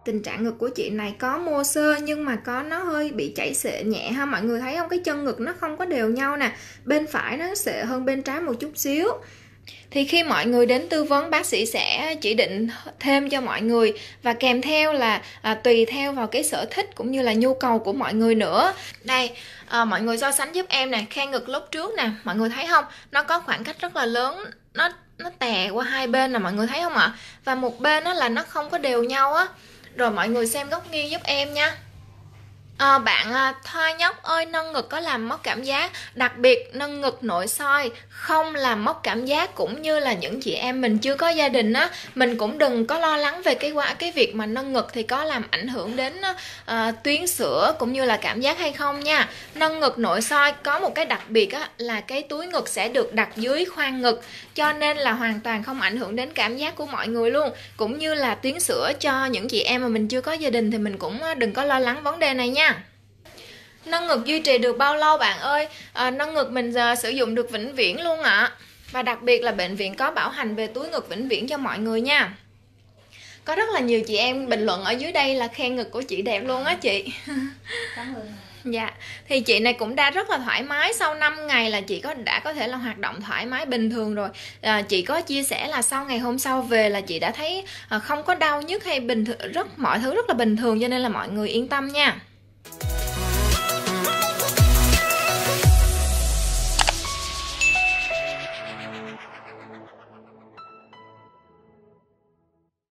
Tình trạng ngực của chị này có mô xơ nhưng mà nó hơi bị chảy xệ nhẹ ha, mọi người thấy không? Cái chân ngực nó không có đều nhau nè, bên phải nó xệ hơn bên trái một chút xíu. Thì khi mọi người đến tư vấn, bác sĩ sẽ chỉ định thêm cho mọi người, và kèm theo là tùy theo vào cái sở thích cũng như là nhu cầu của mọi người nữa. Đây, mọi người so sánh giúp em nè, khe ngực lúc trước nè, mọi người thấy không? Nó có khoảng cách rất là lớn, nó tè qua hai bên nè, mọi người thấy không ạ? Và một bên đó là nó không có đều nhau á. Rồi mọi người xem góc nghiêng giúp em nha. Bạn Thoa Nhóc ơi, nâng ngực có làm mất cảm giác, đặc biệt nâng ngực nội soi không làm mất cảm giác, cũng như là những chị em mình chưa có gia đình á, mình cũng đừng có lo lắng về cái việc mà nâng ngực thì có làm ảnh hưởng đến tuyến sữa cũng như là cảm giác hay không nha. Nâng ngực nội soi có một cái đặc biệt á, là cái túi ngực sẽ được đặt dưới khoang ngực, cho nên là hoàn toàn không ảnh hưởng đến cảm giác của mọi người luôn, cũng như là tuyến sữa. Cho những chị em mà mình chưa có gia đình thì mình cũng đừng có lo lắng vấn đề này nha. Nâng ngực duy trì được bao lâu bạn ơi? Nâng ngực mình sử dụng được vĩnh viễn luôn ạ. Và đặc biệt là bệnh viện có bảo hành về túi ngực vĩnh viễn cho mọi người nha. Có rất là nhiều chị em bình luận ở dưới đây là khen ngực của chị đẹp luôn á chị. Cảm ơn. Dạ, thì chị này cũng đã rất là thoải mái. Sau 5 ngày là chị đã có thể là hoạt động thoải mái bình thường rồi. Chị có chia sẻ là sau ngày hôm sau về là chị đã thấy không có đau nhức hay bình thường, mọi thứ rất là bình thường, cho nên là mọi người yên tâm nha.